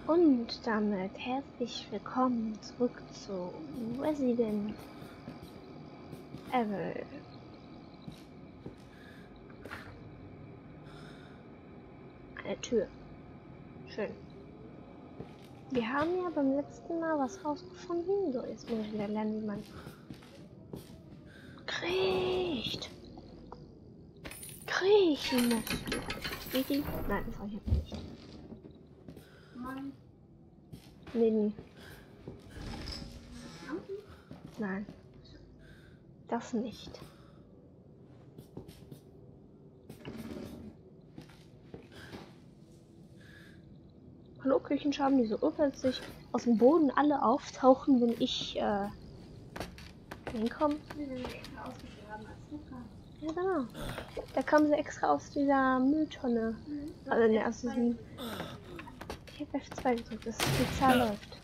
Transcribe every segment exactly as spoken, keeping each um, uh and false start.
Und damit herzlich willkommen zurück zu Resident Evil. Eine Tür. Schön. Wir haben ja beim letzten Mal was rausgefunden. So, jetzt muss ich wieder lernen, wie man kriecht. Kriechen muss. Geht die? Nein, das habe ich jetzt nicht. Mann. Nee, nee. Nein. Das nicht. Hallo, Küchenschaben, die so urplötzlich aus dem Boden alle auftauchen, wenn ich äh, hinkomme. Ja, genau. Da kommen sie extra aus dieser Mülltonne. Mhm. Also ne, aus diesem. Ich hab F zwei gedrückt, dass die Zahl läuft.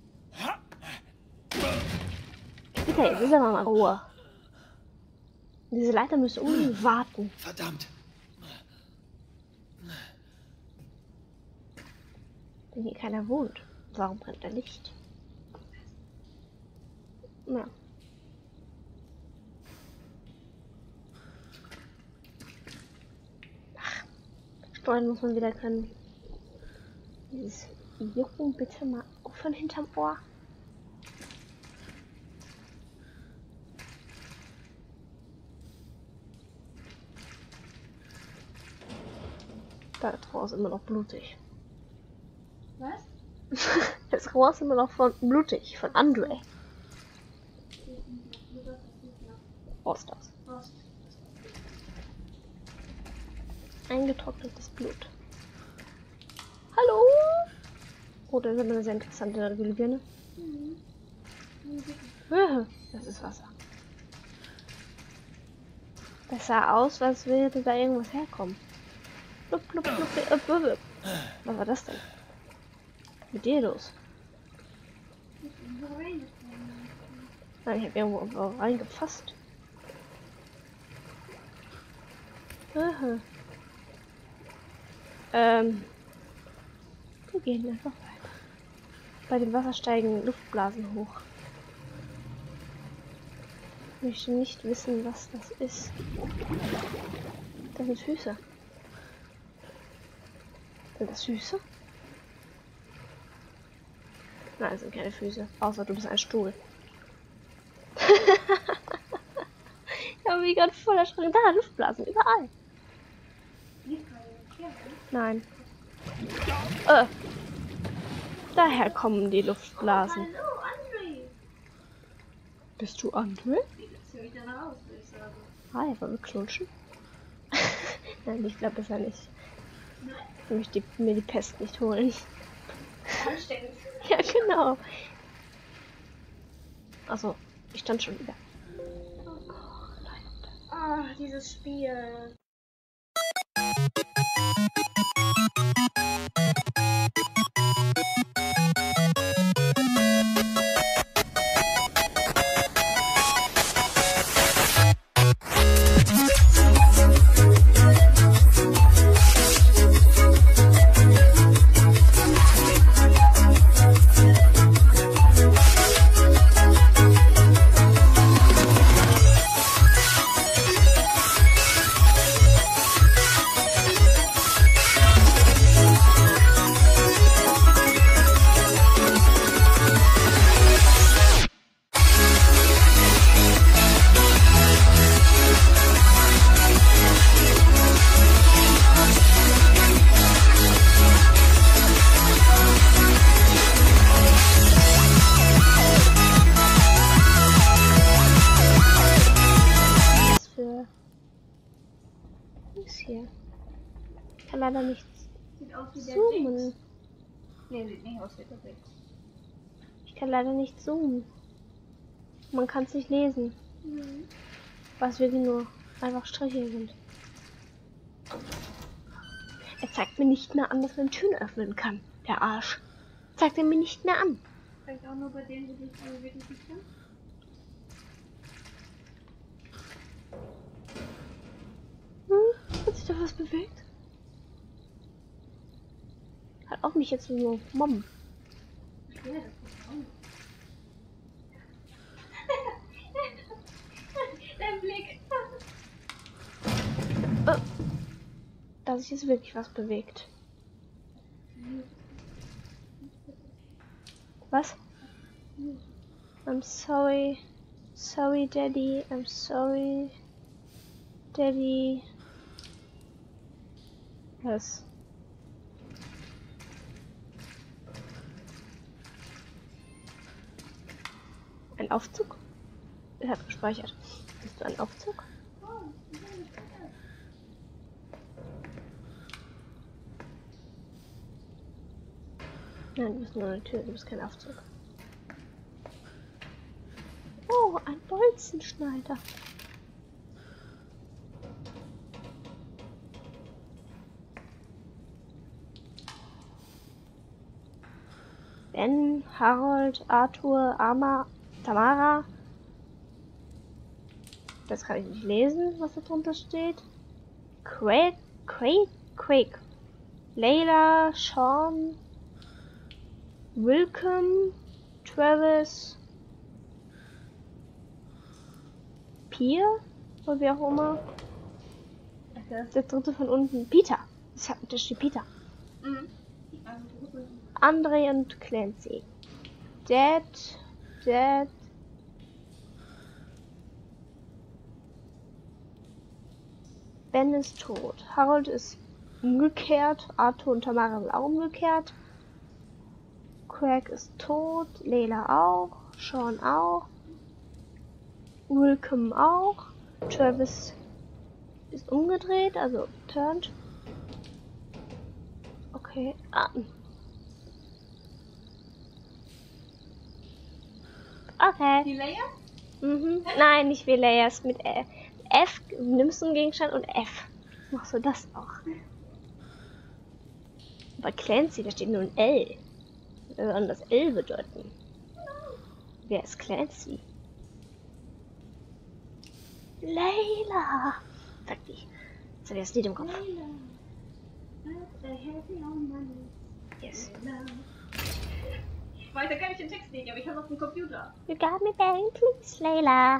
Bitte, jetzt ist aber mal Ruhe. Diese Leiter müssen unbedingt warten. Verdammt. Wenn hier keiner wohnt. Warum brennt da Licht? Ja. Ach, steuern muss man wieder können. Dieses Jucken bitte mal aufhören hinterm Ohr. Das Rohr ist immer noch blutig. Was? Das Rohr ist immer noch von blutig, von Andre. Rost das. Eingetrocknetes Blut. Hallo? Oh, das ist eine sehr interessante Glühbirne. Mhm. Das ist Wasser. Das sah aus, als würde da irgendwas herkommen. Blub, blub, blub, blub, blub, blub. Was war das denn? Mit dir los? Nein, ich habe irgendwo reingefasst. Aha. Ähm. Wir gehen einfach weiter. Bei dem Wasser steigen Luftblasen hoch. Ich möchte nicht wissen, was das ist. Das sind Füße. Sind das Füße? Nein, das sind keine Füße. Außer du bist ein Stuhl. Ich habe mich gerade voll erschrocken. Da, Luftblasen, überall. Nein. Äh. Daher kommen die Luftblasen. Hallo, André. Bist du André? Das höre ich danach aus, würde ich sagen. Ah, ja, wollen wir knutschen? Nein, ich glaube besser nicht. Nein. Ich möchte die, mir die Pest nicht holen. Ansteckend. Ja, genau. Also, ich stand schon wieder. Oh, nein. Ah, dieses Spiel. Hier. Ich kann leider nicht Sieht aus wie der zoomen. Dings. Nee, sieht nicht aus wie der Dings. Ich kann leider nicht zoomen. Man kann es nicht lesen. Mhm. Was wirklich nur einfach Striche sind. Er zeigt mir nicht mehr an, dass man Türen öffnen kann. Der Arsch. Zeigt er mir nicht mehr an. Vielleicht auch nur bei denen, die dich aber wirklich nicht kennen. Hm, hat sich da was bewegt? Halt auf mich jetzt nur mobben. Ja, das ist auch. Dein Blick. Oh. Da sich jetzt wirklich was bewegt. Was? I'm sorry. Sorry, Daddy. I'm sorry. Daddy. Was? Ein Aufzug? Er hat gespeichert. Bist du ein Aufzug? Nein, du bist nur eine Tür, du bist kein Aufzug. Oh, ein Bolzenschneider. Ben, Harold, Arthur, Ama, Tamara. Das kann ich nicht lesen, was da drunter steht. Craig, Craig, Craig. Layla, Sean, Wilcom, Travis, Pierre, oder wie auch immer. Okay. Der dritte von unten, Peter. Das, hat, das steht Peter. Mhm. Andre und Clancy. Dad, Dad. Ben ist tot. Harold ist umgekehrt. Arthur und Tamara sind auch umgekehrt. Craig ist tot. Layla auch. Sean auch. Wilcom auch. Travis ist umgedreht, also turned. Okay. Ah. Okay. Die Leia? Mhm. Nein, nicht wie Layers. Mit F. F nimmst du einen Gegenstand und F. Machst du das auch. Bei Clancy, da steht nur ein L. Wir sollen das L bedeuten. Wer ist Clancy? Layla! Sag die. Jetzt hab ich das Lied im Kopf. Leila. I have your money. Yes. Weiter kann ich den Text nicht, aber ich habe auf dem Computer. You got me bang, please, Layla.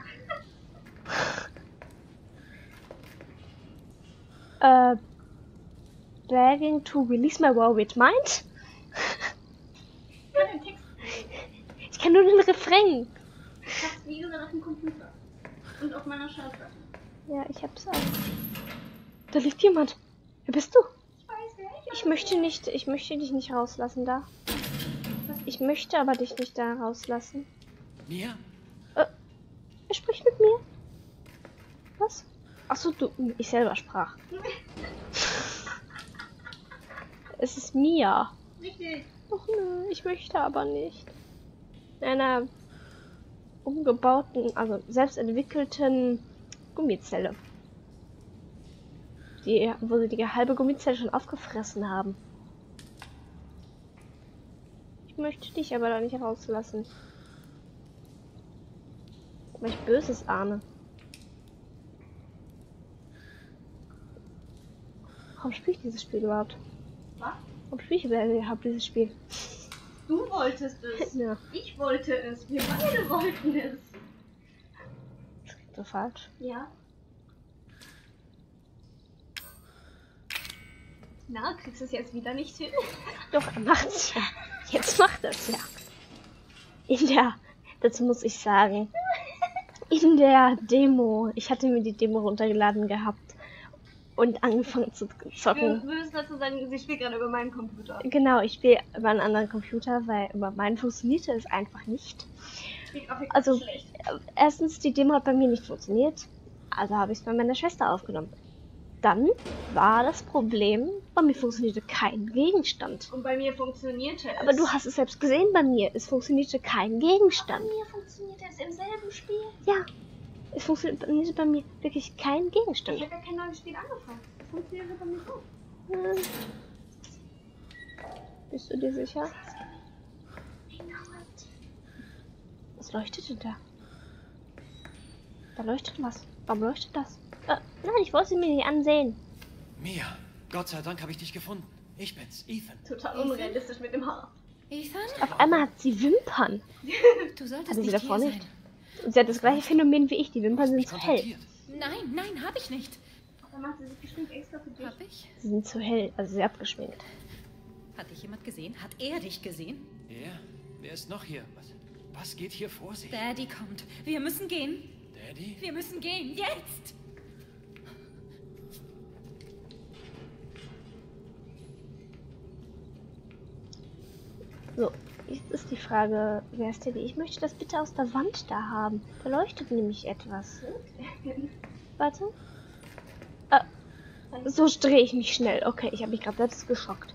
uh, begging to release my warped mind? Ich kann den Text. Ich kann nur den Refrain. Ich hab's wie gesagt auf dem Computer. Und auf meiner Schallplatte. Ja, ich hab's auch. Da liegt jemand. Wer bist du? Ich weiß wer ich Ich möchte nicht, ich möchte dich nicht rauslassen da. Ich möchte aber dich nicht da rauslassen. Mia? Äh, er spricht mit mir. Was? Achso, du, ich selber sprach. Es ist Mia. Richtig. Ach nö, ich möchte aber nicht. In einer umgebauten, also selbst entwickelten Gummizelle. Die, wo sie die halbe Gummizelle schon aufgefressen haben. Ich möchte dich aber da nicht rauslassen. Weil ich Böses ahne. Warum spiele ich dieses Spiel überhaupt? Was? Warum spiele ich überhaupt dieses Spiel? Du wolltest es. Ja, Ich wollte es. Wir beide wollten es. das klingt so falsch. Ja. Na, kriegst du es jetzt wieder nicht hin? Doch, er macht's ja. Jetzt macht er's ja. In der, dazu muss ich sagen, in der Demo, ich hatte mir die Demo runtergeladen gehabt und angefangen zu zocken. Wir müssen dazu sagen, sie spielt gerade über meinen Computer. Genau, ich spiele über einen anderen Computer, weil über meinen funktionierte es einfach nicht. Die Grafik ist Also, schlecht. äh, erstens, die Demo hat bei mir nicht funktioniert, also habe ich es bei meiner Schwester aufgenommen. Dann war das Problem, bei mir funktionierte kein Gegenstand. Und bei mir funktionierte es. Aber du hast es selbst gesehen bei mir, es funktionierte kein Gegenstand. Bei mir funktionierte es im selben Spiel. Ja, es funktionierte bei mir wirklich kein Gegenstand. Ich habe ja kein neues Spiel angefangen. Es funktionierte bei mir so. Hm. Bist du dir sicher? Was leuchtet denn da? Da leuchtet was. Warum leuchtet das? Äh, nein, ich wollte sie mir nicht ansehen. Mia, Gott sei Dank habe ich dich gefunden. Ich bin's, Ethan. Total unrealistisch mit dem Haar. Ethan? Auf einmal hat sie Wimpern. Du solltest Hatte sie nicht davor hier nicht. sein. Und sie hat das gleiche Phänomen wie ich. Die Wimpern sind Mich zu hell. kontaktiert. Nein, nein, habe ich nicht. Dann macht sie sich geschminkt extra für dich. Hab ich? Sie sind zu hell. Also sie hat geschminkt. Hat dich jemand gesehen? Hat er dich gesehen? Er? Wer ist noch hier? Was, was geht hier vor sich? Daddy kommt. Wir müssen gehen. Daddy? Wir müssen gehen. Jetzt! So, jetzt ist die Frage, wer ist Teddy? Ich möchte das bitte aus der Wand da haben. Da leuchtet nämlich etwas. Warte. Ah, so drehe ich mich schnell. Okay, ich habe mich gerade selbst geschockt.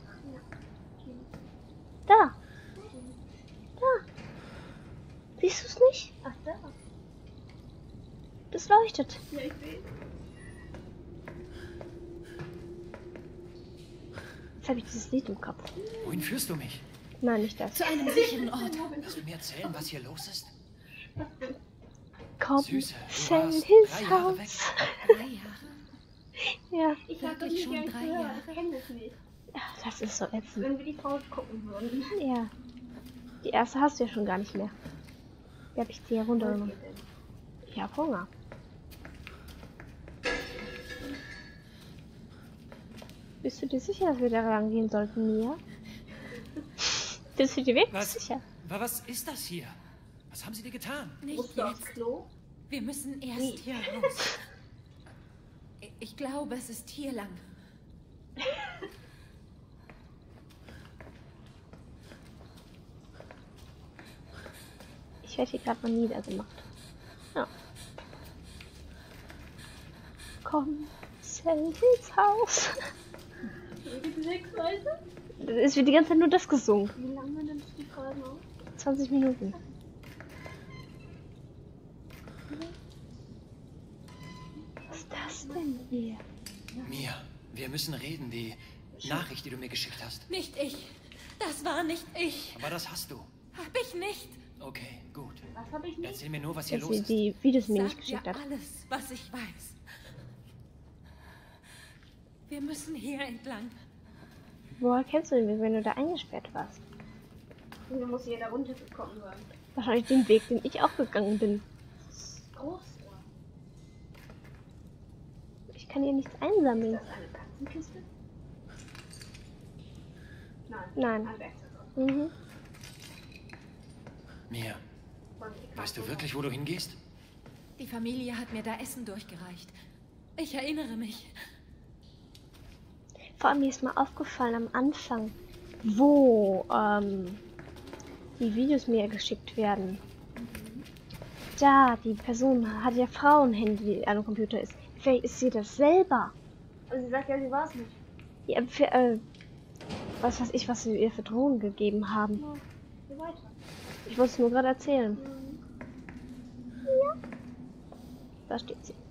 Da. Da. Siehst du es nicht? Ach, da. Das leuchtet. Ja, ich sehe. Jetzt habe ich dieses Lied im Kopf. Wohin führst du mich? Nein, nicht das. Zu einem sicheren Ort. Kannst du mir erzählen, was hier los ist? Komm, Süße, du sell warst his drei Jahre weg. house. Drei Jahre? Ja. Ich sag doch Wirklich nicht, schon wie ich drei früher, Jahre? ich kenne das nicht. Ach, das ist so ätzend. Wenn wir die Frau gucken würden. Ja. Die erste hast du ja schon gar nicht mehr. Die habe ich dir runtergenommen. Ich habe Hunger. Bist du dir sicher, dass wir da rangehen sollten, Mia? Bist du dir wirklich Was? sicher? Wa- Was ist das hier? Was haben sie dir getan? Nicht Musst du aufs jetzt. Klo? Wir müssen erst hier raus. Ich- Ich glaube, es ist hier lang. Ich werde hier gerade mal niedergemacht. Ja. Komm, sell his house. Die sechs Seite? Es wird die ganze Zeit nur das gesungen. Wie lange nimmst du die Folge auf? zwanzig Minuten. Was ist das denn hier? Mia, wir müssen reden. Die Nachricht, die du mir geschickt hast. Nicht ich. Das war nicht ich. Aber das hast du. Hab ich nicht. Okay, gut. Was habe ich nicht? Erzähl mir nur, was hier Dass los sie ist. die Videos mir nicht Sag geschickt dir hat. alles, was ich weiß. Wir müssen hier entlang. Woher kennst du den, wenn du da eingesperrt warst? Dann muss hier da runtergekommen sein. Wahrscheinlich den Weg, den ich auch gegangen bin. Das ist groß. Ich kann hier nichts einsammeln. Ist das eine Katzenkiste? Nein. Nein. Ein Werkzeug. Mhm. Mia, weißt du wirklich, wo du hingehst? Die Familie hat mir da Essen durchgereicht. Ich erinnere mich. Vor allem mir ist mal aufgefallen am Anfang, wo ähm, die Videos mir geschickt werden. Da, die Person hat ja Frauenhände, die an dem Computer ist. Vielleicht ist sie das selber. Also sie sagt ja, sie war es nicht. Ja, für, äh, was weiß ich, was sie ihr für Drohungen gegeben haben. Ja, geh weiter. Ich wollte es nur gerade erzählen. Mhm. Da steht sie.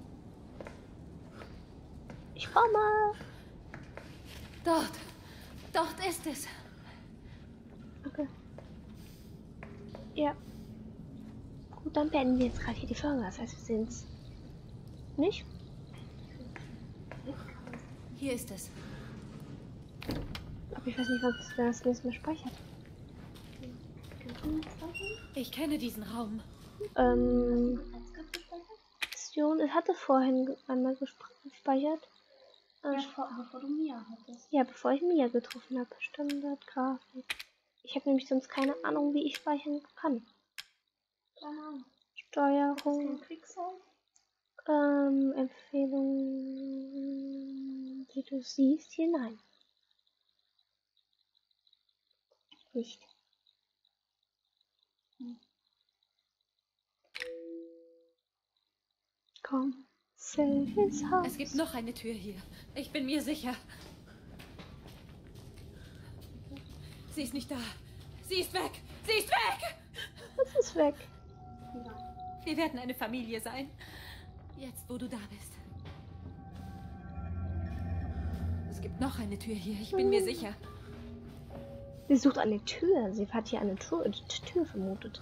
Ich komme. Dort. Dort ist es. Okay. Ja. Gut, dann beenden wir jetzt gerade hier die Folge. Das heißt, wir sehen es nicht. Hier ist es. Aber ich weiß nicht, was das nächste Mal speichert. Kannst du nicht speichern? Ich kenne diesen Raum. Ähm, Als Skript gespeichert? Sion, es hatte vorhin ge- einmal gespr- gespeichert. Äh, Ja, vor, bevor du Mia hattest. ja, bevor ich Mia getroffen habe. Standardgrafik. Ich habe nämlich sonst keine Ahnung, wie ich speichern kann. Keine Ahnung. Das ist Steuerung, kein Quicksave. ähm, Empfehlungen, die du siehst, hinein. Nicht. Komm, sell his house. Es gibt noch eine Tür hier. Ich bin mir sicher. Sie ist nicht da. Sie ist weg. Sie ist weg. Das ist weg. Wir werden eine Familie sein. Jetzt, wo du da bist. Es gibt noch eine Tür hier. Ich bin mir sicher. Sie sucht eine Tür. Sie hat hier eine Tür, Tür vermutet.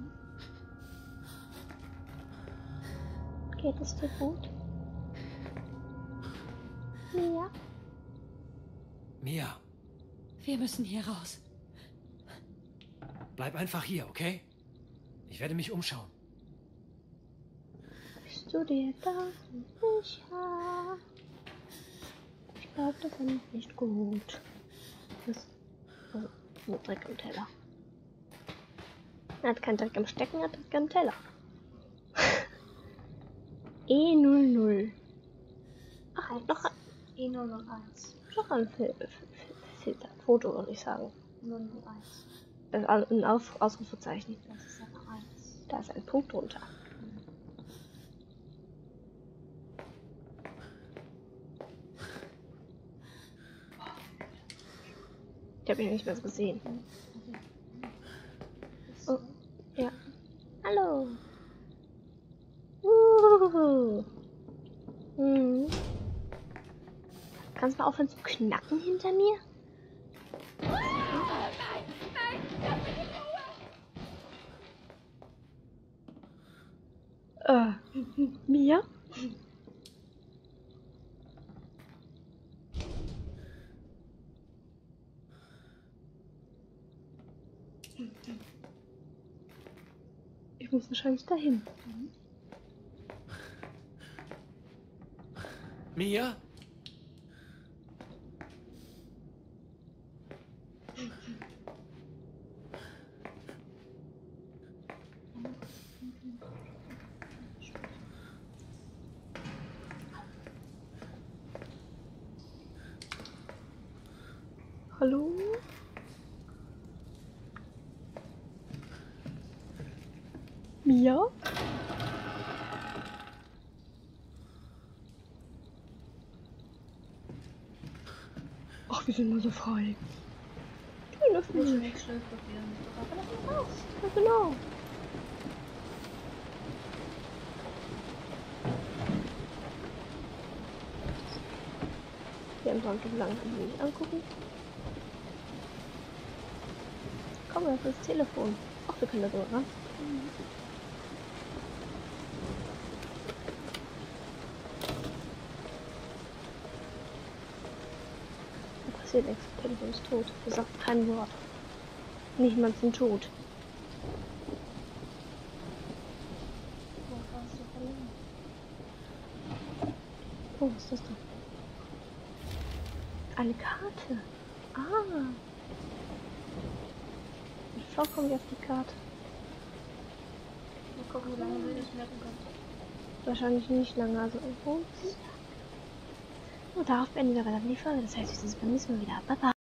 Geht es dir gut? Ja. Mia, Wir müssen hier raus. Bleib einfach hier, okay? Ich werde mich umschauen. Bist du dir da sicher? Ich glaube, das ist nicht gut. Das also, nur Dreck im Teller. Er hat keinen Dreck im Stecken, er hat Dreck im Teller. E null null. Ach, noch, E null null eins. noch ein Fil Fil Filter. Foto, würde ich sagen. null null eins. Das ist ein Auf Ausrufezeichen. Das ist eine eins. Da ist ein Punkt drunter. Ich habe ihn nicht mehr so gesehen. Oh, ja. Hallo. Uh. Hm. Kannst du mal aufhören zu knacken hinter mir? Äh, mir? Ich muss wahrscheinlich dahin. Mia? Hallo? Mia? Ach, wir sind nur so frei. Schöne Muss Fische. nicht Schleifpapier nicht. Aber das ist raus. Ja, genau. Wir haben dran so lange nicht angucken. Komm, das ist das Telefon. Ach, wir können da so ran. Da passiert nichts. Das Telefon ist tot. Wir sagt kein Wort. Nicht mal zum Tod. Oh, was ist das da? Eine Karte. Ah. Ich schau, kommen wir auf die Karte. Mal gucken, wie lange wir das merken können. Wahrscheinlich nicht lange. Also, oh, darauf beenden wir aber dann die Folge. Das heißt, wir sehen uns beim nächsten Mal wieder. Bye bye.